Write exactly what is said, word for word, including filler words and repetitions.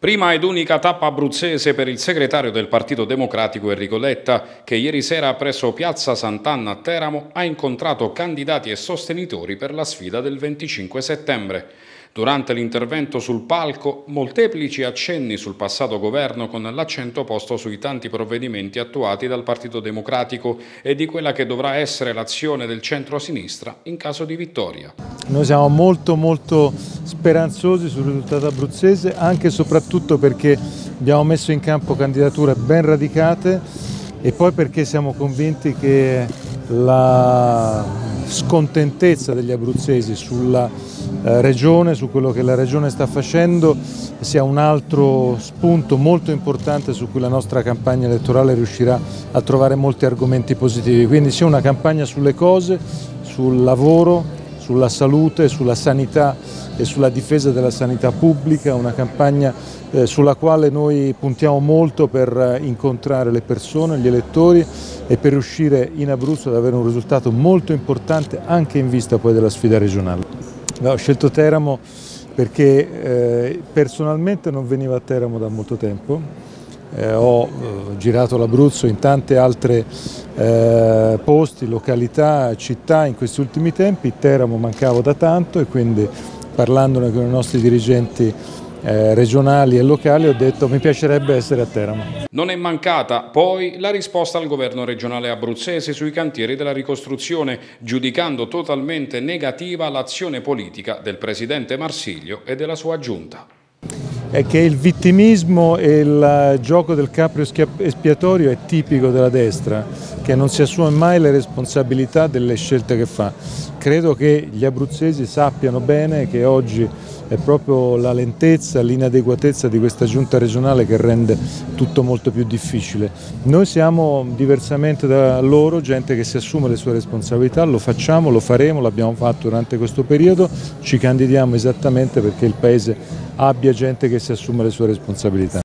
Prima ed unica tappa abruzzese per il segretario del Partito Democratico Enrico Letta, che ieri sera presso Piazza Sant'Anna a Teramo ha incontrato candidati e sostenitori per la sfida del venticinque settembre. Durante l'intervento sul palco, molteplici accenni sul passato governo con l'accento posto sui tanti provvedimenti attuati dal Partito Democratico e di quella che dovrà essere l'azione del centro-sinistra in caso di vittoria. Noi siamo molto molto speranzosi sul risultato abruzzese, anche e soprattutto perché abbiamo messo in campo candidature ben radicate e poi perché siamo convinti che la scontentezza degli abruzzesi sulla eh, regione, su quello che la regione sta facendo, sia un altro spunto molto importante su cui la nostra campagna elettorale riuscirà a trovare molti argomenti positivi. Quindi sia una campagna sulle cose, sul lavoro, sulla salute, sulla sanità e sulla difesa della sanità pubblica, una campagna eh, sulla quale noi puntiamo molto per incontrare le persone, gli elettori e per riuscire in Abruzzo ad avere un risultato molto importante anche in vista poi della sfida regionale. Ho scelto Teramo perché eh, personalmente non venivo a Teramo da molto tempo. Eh, ho eh, girato l'Abruzzo in tante altre eh, posti, località, città in questi ultimi tempi. Teramo mancavo da tanto e quindi parlandone con i nostri dirigenti eh, regionali e locali ho detto mi piacerebbe essere a Teramo. Non è mancata poi la risposta al governo regionale abruzzese sui cantieri della ricostruzione, giudicando totalmente negativa l'azione politica del presidente Marsiglio e della sua giunta. È che il vittimismo e il gioco del capro espiatorio è tipico della destra, che non si assume mai le responsabilità delle scelte che fa. Credo che gli abruzzesi sappiano bene che oggi è proprio la lentezza, l'inadeguatezza di questa giunta regionale che rende tutto molto più difficile. Noi siamo, diversamente da loro, gente che si assume le sue responsabilità, lo facciamo, lo faremo, l'abbiamo fatto durante questo periodo, ci candidiamo esattamente perché il Paese abbia gente che si assume le sue responsabilità.